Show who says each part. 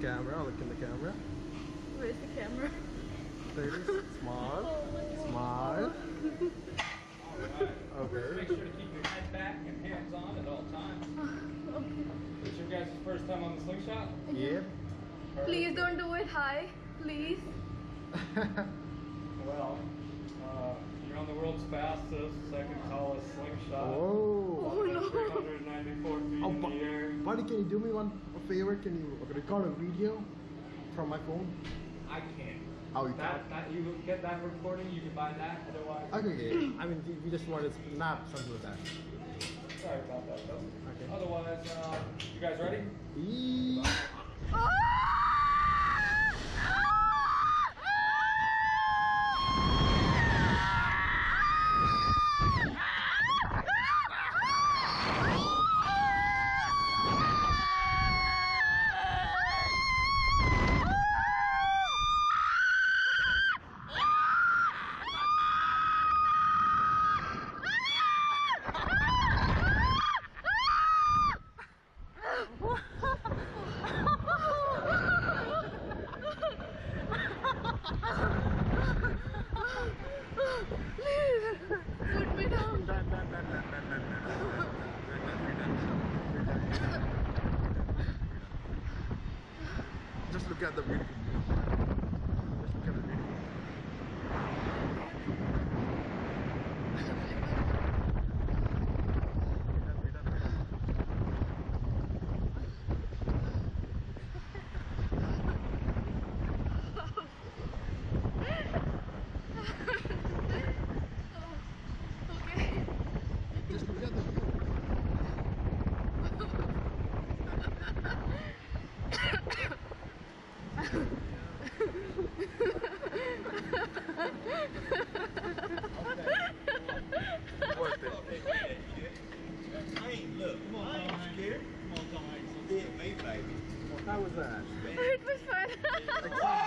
Speaker 1: camera. Look in the camera.
Speaker 2: Where's the camera?
Speaker 1: There it is. Smile. Smile. Okay.
Speaker 3: Make sure to keep your head back and hands on at all times.
Speaker 2: Okay.
Speaker 3: It's your guys' first time on the slingshot?
Speaker 1: Yep.
Speaker 2: Please don't do it high. Please.
Speaker 3: Well, you're on the world's fastest, second tallest slingshot.
Speaker 1: Oh.
Speaker 2: Oh no.
Speaker 3: 394 feet in the air.
Speaker 1: Buddy, can you do me a favor? Can you record a video from my phone?
Speaker 3: I can't.
Speaker 1: Oh, you
Speaker 3: That you get that recording, you can buy that. Otherwise,
Speaker 1: Okay. I mean, we just wanted to snap something like that.
Speaker 3: sorry about that though.
Speaker 1: Okay.
Speaker 3: Otherwise, you guys ready?
Speaker 1: Eee.
Speaker 2: Put me down.
Speaker 1: Just look at the beautiful view. Just look at the beautiful
Speaker 2: Okay.
Speaker 1: Just look at the view. Worth it.
Speaker 4: Hey, look, come on, I ain't scared. Come on, Tom, I ain't so dead, me, baby.
Speaker 1: How was that?
Speaker 2: It was fun.